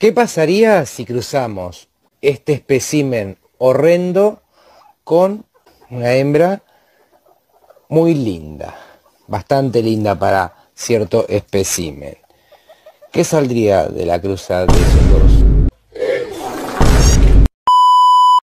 ¿Qué pasaría si cruzamos este espécimen horrendo con una hembra muy linda, bastante linda para cierto espécimen? ¿Qué saldría de la cruza de esos dos?